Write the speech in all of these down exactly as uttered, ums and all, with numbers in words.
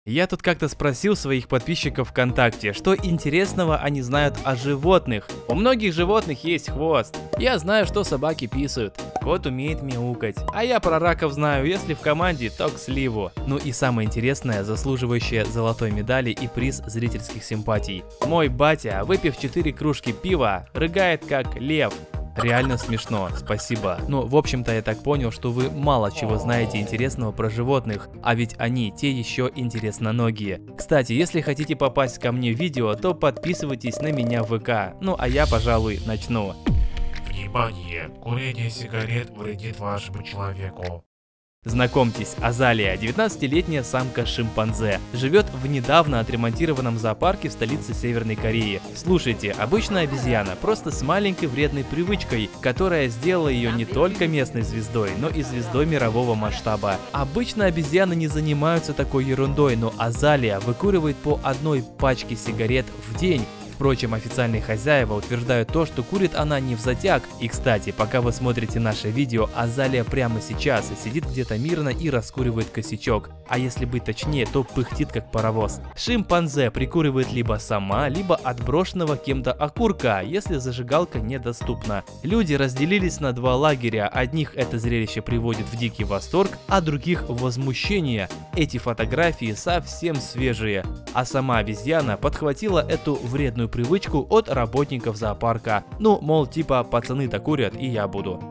Я тут как-то спросил своих подписчиков ВКонтакте, что интересного они знают о животных. У многих животных есть хвост. Я знаю, что собаки писают. Кот умеет мяукать. А я про раков знаю, если в команде, то к сливу. Ну и самое интересное, заслуживающее золотой медали и приз зрительских симпатий. Мой батя, выпив четыре кружки пива, рыгает как лев. Реально смешно, спасибо. Ну, в общем-то, я так понял, что вы мало чего знаете интересного про животных, а ведь они те еще интересноногие. Кстати, если хотите попасть ко мне в видео, то подписывайтесь на меня в ВК. Ну, а я, пожалуй, начну. Внимание! Курение сигарет вредит вашему человеку. Знакомьтесь, Азалия, девятнадцатилетняя самка-шимпанзе, живет в недавно отремонтированном зоопарке в столице Северной Кореи. Слушайте, обычная обезьяна, просто с маленькой вредной привычкой, которая сделала ее не только местной звездой, но и звездой мирового масштаба. Обычно обезьяны не занимаются такой ерундой, но Азалия выкуривает по одной пачке сигарет в день. Впрочем, официальные хозяева утверждают то, что курит она не взатяк. И кстати, пока вы смотрите наше видео, Азалия прямо сейчас сидит где-то мирно и раскуривает косячок. А если быть точнее, то пыхтит как паровоз. Шимпанзе прикуривает либо сама, либо от брошенного кем-то окурка, если зажигалка недоступна. Люди разделились на два лагеря. Одних это зрелище приводит в дикий восторг, а других в возмущение. Эти фотографии совсем свежие. А сама обезьяна подхватила эту вредную привычку от работников зоопарка. Ну, мол, типа, пацаны-то курят, и я буду.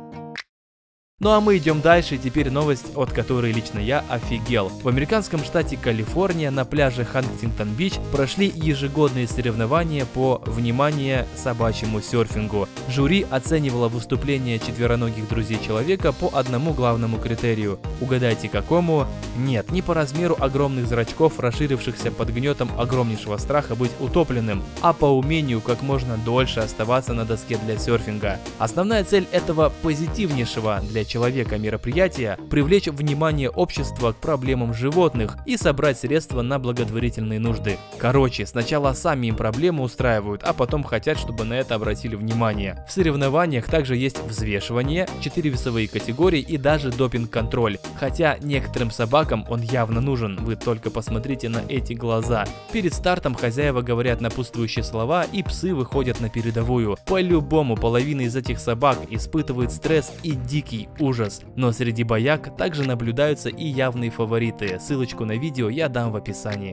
Ну а мы идем дальше, теперь новость, от которой лично я офигел. В американском штате Калифорния на пляже Хантингтон-Бич прошли ежегодные соревнования по, внимание, собачьему серфингу. Жюри оценивало выступления четвероногих друзей человека по одному главному критерию. Угадайте какому? Нет, не по размеру огромных зрачков, расширившихся под гнетом огромнейшего страха быть утопленным, а по умению как можно дольше оставаться на доске для серфинга. Основная цель этого позитивнейшего для человека мероприятия – привлечь внимание общества к проблемам животных и собрать средства на благотворительные нужды. Короче, сначала сами им проблемы устраивают, а потом хотят, чтобы на это обратили внимание. В соревнованиях также есть взвешивание, четыре весовые категории и даже допинг-контроль. Хотя некоторым собакам он явно нужен, вы только посмотрите на эти глаза. Перед стартом хозяева говорят напутствующие слова, и псы выходят на передовую. По-любому половина из этих собак испытывает стресс и дикий ужас. Но среди бояк также наблюдаются и явные фавориты. Ссылочку на видео я дам в описании.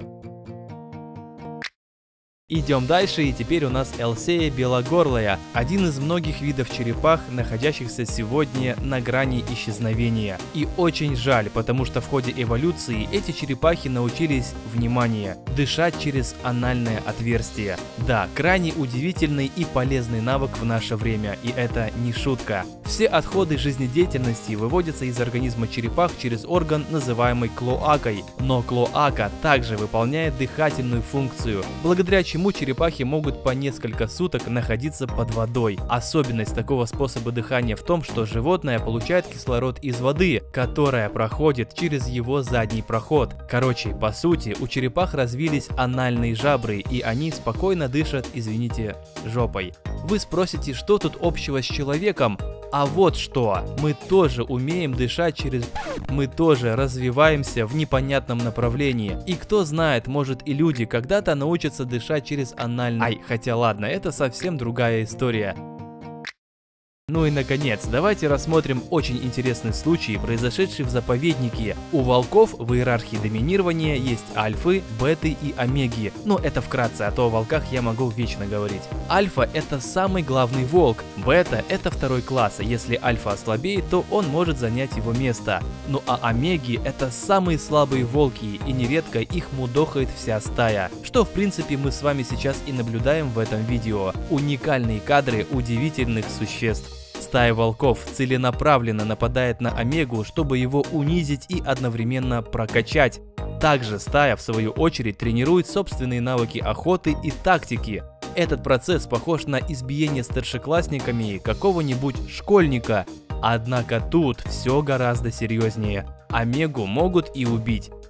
Идем дальше, и теперь у нас Элсея белогорлая, один из многих видов черепах, находящихся сегодня на грани исчезновения. И очень жаль, потому что в ходе эволюции эти черепахи научились, внимание, дышать через анальное отверстие. Да, крайне удивительный и полезный навык в наше время, и это не шутка. Все отходы жизнедеятельности выводятся из организма черепах через орган, называемый клоакой. Но клоака также выполняет дыхательную функцию, благодаря чему Почему черепахи могут по несколько суток находиться под водой? Особенность такого способа дыхания в том, что животное получает кислород из воды, которая проходит через его задний проход. Короче, по сути, у черепах развились анальные жабры, и они спокойно дышат, извините, жопой. Вы спросите, что тут общего с человеком? А вот что, мы тоже умеем дышать через... Мы тоже развиваемся в непонятном направлении. И кто знает, может и люди когда-то научатся дышать через анальный... Ай, хотя ладно, это совсем другая история. Ну и наконец, давайте рассмотрим очень интересный случай, произошедший в заповеднике. У волков в иерархии доминирования есть альфы, беты и омеги. Ну это вкратце, а то о волках я могу вечно говорить. Альфа — это самый главный волк, бета — это второй класс, если альфа ослабеет, то он может занять его место. Ну а омеги — это самые слабые волки, и нередко их мудохает вся стая. Что в принципе мы с вами сейчас и наблюдаем в этом видео. Уникальные кадры удивительных существ. Стая волков целенаправленно нападает на омегу, чтобы его унизить и одновременно прокачать. Также стая, в свою очередь, тренирует собственные навыки охоты и тактики. Этот процесс похож на избиение старшеклассниками какого-нибудь школьника. Однако тут все гораздо серьезнее. Омегу могут и убить.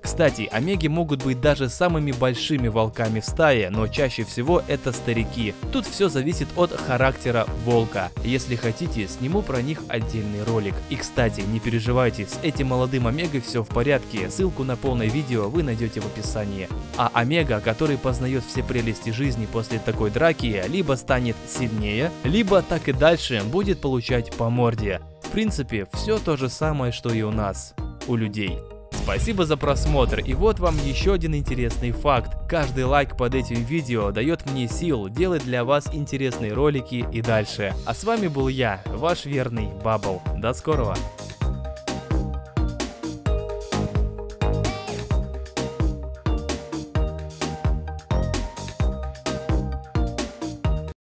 Кстати, омеги могут быть даже самыми большими волками в стае, но чаще всего это старики. Тут все зависит от характера волка. Если хотите, сниму про них отдельный ролик. И кстати, не переживайте, с этим молодым омегой все в порядке, ссылку на полное видео вы найдете в описании. А омега, который познает все прелести жизни после такой драки, либо станет сильнее, либо так и дальше будет получать по морде. В принципе, все то же самое, что и у нас, у людей. Спасибо за просмотр, и вот вам еще один интересный факт. Каждый лайк под этим видео дает мне сил делать для вас интересные ролики и дальше. А с вами был я, ваш верный Бабл. До скорого!